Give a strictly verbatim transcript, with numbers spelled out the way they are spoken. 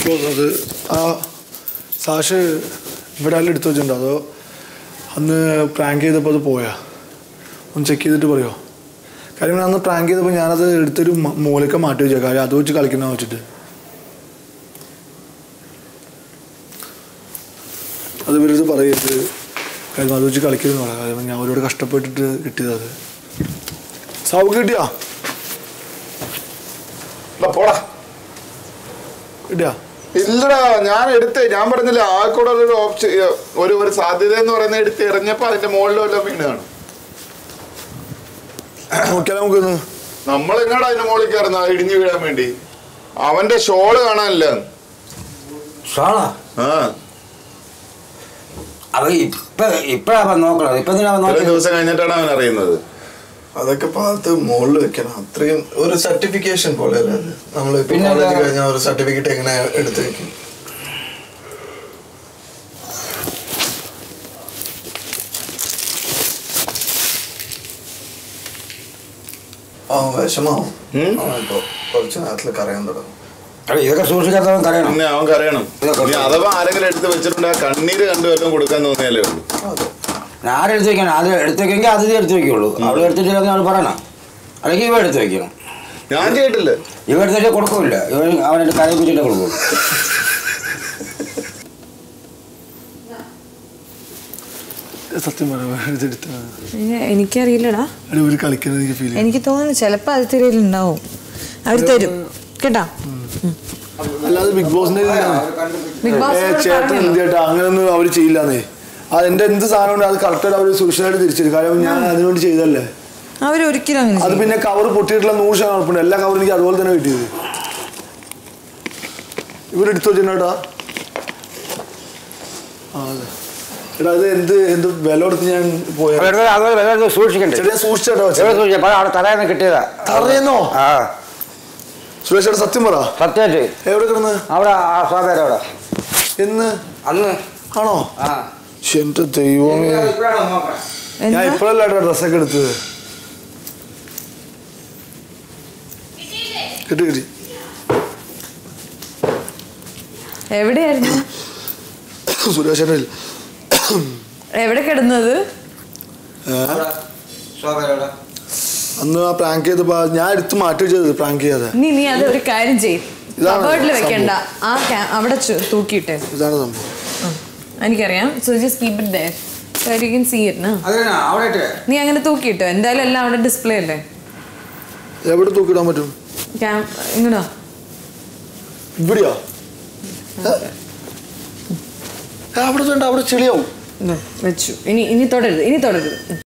അത് ആ സാഷ് ഇവിടെ എല്ലാം എടുത്തു വെച്ചിട്ടുണ്ടോ അതോ അന്ന് പ്രാങ്ക് ചെയ്തപ്പോൾ അത് പോയാ ഒന്ന് ചെക്ക് ചെയ്തിട്ട് പറയുമോ? കാര്യം അന്ന് പ്രാങ്ക് ചെയ്തപ്പോൾ ഞാനത് എടുത്തൊരു മൂലക്ക മാറ്റി വെച്ചാൽ കാര്യം അത് വെച്ച് കളിക്കുന്ന വെച്ചിട്ട് അത് ഇവരത് പറയരുത് കാര്യം അത് വെച്ച് കളിക്കരുതെന്ന് പറയാം. കാര്യം ഞാൻ അവരോട് കഷ്ടപ്പെട്ടിട്ട് കിട്ടിയത് അത് സൗഖ്യം കിട്ടിയാ പോടാ കിട്ടിയാ ഇല്ലടാ ഞാൻ എടുത്തേ ഞാൻ പറഞ്ഞില്ല ആൾക്കൂടെ ഒരു ഓപ്ഷൻ ഒരു ഒരു സാധ്യത എന്ന് പറയുന്നത് എടുത്ത് എറിഞ്ഞപ്പോ അതിന്റെ മുകളിൽ വല്ല വീണ് കാണും. നോക്കിയാൽ നമുക്കൊന്ന് നമ്മൾ എങ്ങാടാ അതിന്റെ മുകളിൽ കയറുന്ന ഇടിഞ്ഞു വീഴാൻ വേണ്ടി അവന്റെ ഷോള് കാണാനില്ല. ആ അത് ഇപ്പൊ ഇപ്പഴാ നോക്കണത്. ഇപ്പൊ ദിവസം കഴിഞ്ഞിട്ടാണ് അവൻ അറിയുന്നത്. അതൊക്കെ പാത്ത് മുകളിൽ വെക്കണം. അത്രയും ഒരു സർട്ടിഫിക്കേഷൻ പോലെ അല്ലേ അത്. നമ്മള് പിന്നെ കഴിഞ്ഞാൽ ഒരു സർട്ടിഫിക്കറ്റ് എങ്ങനെ എടുത്ത് വെക്കും? ആ വിഷമാവും. ഇപ്പൊ കുറച്ച് നേരത്തിൽ കരയാൻ തുടങ്ങും. ഇതൊക്കെ സൂക്ഷിക്കാത്തവൻ കരയണം. പിന്നെ അവൻ കരയണം. അഥവാ ആരെങ്കിലും എടുത്ത് വെച്ചിട്ടുണ്ട് ആ കണ്ണീര് കണ്ടു വല്ലതും കൊടുക്കാൻ തോന്നിയാലേ ഉള്ളൂ. ആരും എടുത്ത് വെക്കണം. അത് എടുത്ത് വെക്കെങ്കിൽ അതിഥി എടുത്ത് വെക്കുള്ളൂ. അവൾ എടുത്തിട്ടില്ലെന്ന് അവൾ പറയണം. അല്ലെങ്കിൽ ഇവ എടുത്ത് വെക്കണം. ഞാൻ ചെയ്തിട്ടില്ല. ഇവ എടുത്ത് വെച്ചാൽ കൊടുക്കില്ല. ഇവ അവനെ കരയിപ്പിച്ചിട്ടേ കൊടുക്കും. സത്യം എനിക്കറിയില്ലടാ. എനിക്ക് തോന്നുന്നു ചിലപ്പോ അത് തിരയിലുണ്ടാവും. അവർ തരും കേട്ടാ. അല്ലാതെ ബിഗ് ബോസിന്റെ ചേട്ടൻ എന്ത് ചേട്ടാ അങ്ങനെയൊന്നും അവര് ചെയ്യില്ലാന്നേ. അത് എന്റെ എന്ത് സാധനം അത് കറക്റ്റായിട്ട് അവര് സുരക്ഷിതമായിട്ട് തിരിച്ചെടുക്കും. കാരണം ഞാൻ അതിനുവേണ്ടി ചെയ്തല്ലേ. അവരൊരിക്കലും അത് പിന്നെ കവർ പൊട്ടിയിട്ടുള്ള നൂറ് ശതമാനം ഉറപ്പുണ്ട്. എല്ലാ കവറും എനിക്ക് അതുപോലെ തന്നെ കിട്ടിയത്. ഇവരെടുത്തു വെച്ചിട്ടാ. അതെ എടാ അത് എന്ത് എന്ത് വില കൊടുത്ത് ഞാൻ പോയത് സൂക്ഷിക്കണ്ടേ? സൂക്ഷിച്ചോ തറയെന്ന് കിട്ടിയതാ. അറിയുന്നോ? ആ സുരേഷ് ചേട്ടാ സത്യം പറ. സത്യമായിട്ട് എവിടെ കിടന്ന്? അവിടെ ആ സ്വാതേര അവിടെ എന്ന് അന്ന് ആണോ? എന്റെ ദൈവമേ ഞാൻ ഇപ്പോഴല്ല ഡ്രസ്സൊക്കെ എടുത്തത്. കിട്ടി കിട്ടി. എവിടെയായിരുന്നു സുരേഷ് ചേട്ടൻ? എവിടെ കിടന്നത്? അന്ന് ആ പ്രാങ്ക് ചെയ്തപ്പോ ഞാൻ എടുത്ത് മാറ്റി വെച്ചത് പ്രാങ്ക് ചെയ്യാതെ. നീ നീ അത് ഒരു കാര്യം ചെയ്യും കബേർഡിൽ വെക്കണ്ട. ആ അവിടെ തൂക്കിയിട്ടേ. ഇതാണ് സംഭവം. എനിക്കറിയാം. So just keep it there so you can see it. നീ അങ്ങനെ തൂക്കിയിട്ടോ. എന്തായാലും എല്ലാം അവിടെ ഡിസ്പ്ലേ അല്ലേ. എവിടെ തൂക്കിടാൻ പറ്റും? ഇങ്ങനോ? ഇവിടെയോ? അവിടെ വേണ്ട. അവിടെ ചെളിയാവും. വെച്ചു. ഇനി ഇനി തൊടരുത്. ഇനി തൊടരുത്.